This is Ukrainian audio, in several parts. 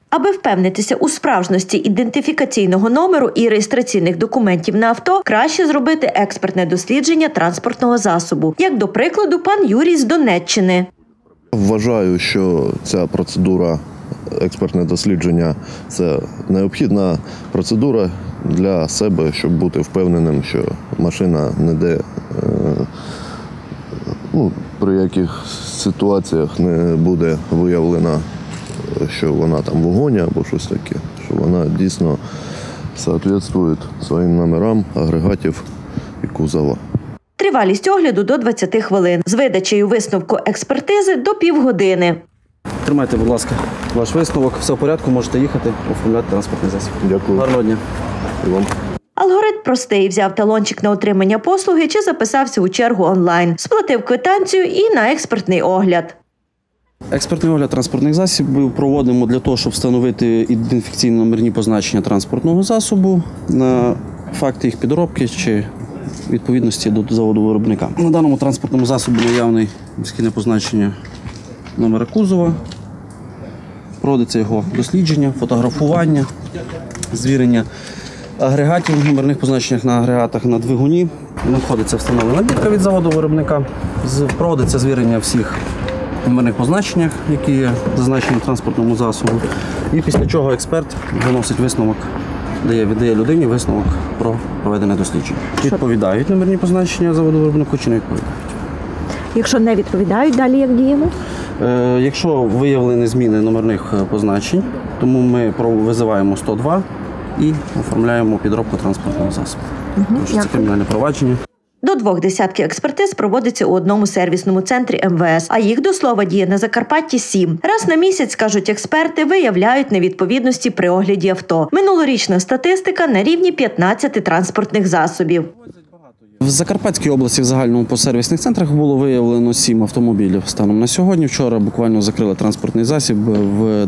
Аби впевнитися у справжності ідентифікаційного номеру і реєстраційних документів на авто, краще зробити експертне дослідження транспортного засобу. Як до прикладу, пан Юрій з Донеччини. Вважаю, що ця процедура експертне дослідження – це необхідна процедура для себе, щоб бути впевненим, що машина ніде, при яких ситуаціях не буде виявлена, що вона там в угоні або щось таке, що вона дійсно відповідає своїм номерам, агрегатів і кузова. Тривалість огляду до 20 хвилин. З видачею висновку експертизи до півгодини. Тримайте, будь ласка, ваш висновок. Все в порядку, можете їхати, оформляти транспортний засіб. Дякую. Гарного дня. І вам. Алгоритм простий. Взяв талончик на отримання послуги чи записався у чергу онлайн. Сплатив квитанцію і на експертний огляд. Експертний огляд транспортних засобів проводимо для того, щоб встановити ідентифікаційні номерні позначення транспортного засобу на факти їх підробки чи відповідності до заводу виробника. На даному транспортному засобі наявне шкільне позначення номера кузова. Проводиться його дослідження, фотографування, звірення агрегатів в номерних позначеннях на агрегатах на двигуні. Надходиться встановлена бірка від заводу виробника. Проводиться звірення всіх номерних позначеннях, які є зазначені в транспортному засобу. І після чого експерт виносить висновок, віддає людині висновок про проведене дослідження. Відповідають номерні позначення заводу виробнику чи не відповідають. Якщо не відповідають, далі як діємо? Якщо виявлені зміни номерних позначень, тому ми визиваємо 102 і оформляємо підробку транспортного засобу. Тому це кримінальне провадження. До 20 експертиз проводиться у одному сервісному центрі МВС, а їх, до слова, діє на Закарпатті 7. Раз на місяць, кажуть експерти, виявляють невідповідності при огляді авто. Минулорічна статистика на рівні 15 транспортних засобів. В Закарпатській області в загальному по сервісних центрах було виявлено 7 автомобілів станом на сьогодні. Вчора буквально закрили транспортний засіб в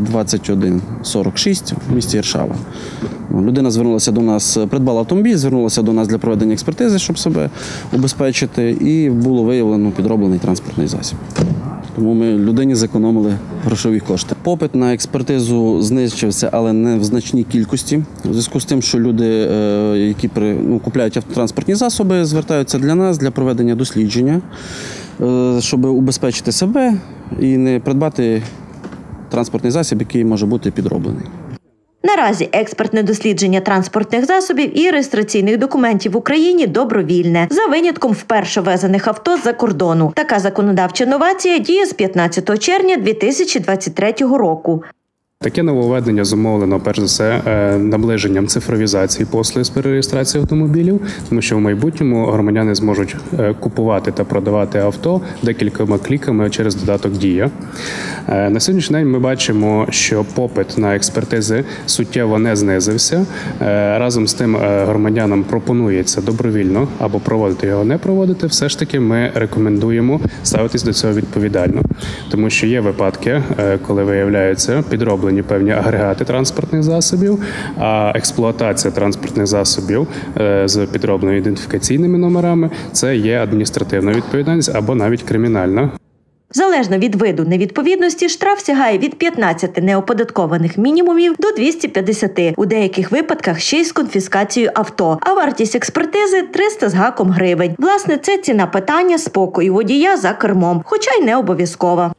21:46 в місті Іршава. Людина звернулася до нас, придбала автомобіль, звернулася до нас для проведення експертизи, щоб себе убезпечити, і було виявлено підроблений транспортний засіб. Тому ми людині зекономили грошові кошти. Попит на експертизу знищився, але не в значній кількості. У зв'язку з тим, що люди, які купляють автотранспортні засоби, звертаються для нас для проведення дослідження, щоб убезпечити себе і не придбати транспортний засіб, який може бути підроблений. Наразі експертне дослідження транспортних засобів і реєстраційних документів в Україні добровільне, за винятком вперше ввезених авто з-за кордону. Така законодавча новація діє з 15 червня 2023 року. Таке нововведення зумовлено, перш за все, наближенням цифровізації послуги з перереєстрації автомобілів, тому що в майбутньому громадяни зможуть купувати та продавати авто декількома кліками через додаток «Дія». На сьогоднішній день ми бачимо, що попит на експертизи суттєво не знизився. Разом з тим громадянам пропонується добровільно або проводити його, не проводити. Все ж таки ми рекомендуємо ставитись до цього відповідально, тому що є випадки, коли виявляються підроблені певні агрегати транспортних засобів, а експлуатація транспортних засобів з підробленими ідентифікаційними номерами – це є адміністративна відповідальність або навіть кримінальна. Залежно від виду невідповідності, штраф сягає від 15 неоподаткованих мінімумів до 250, у деяких випадках ще й з конфіскацією авто, а вартість експертизи – 300 з гаком гривень. Власне, це ціна питання спокою водія за кермом, хоча й не обов'язкова.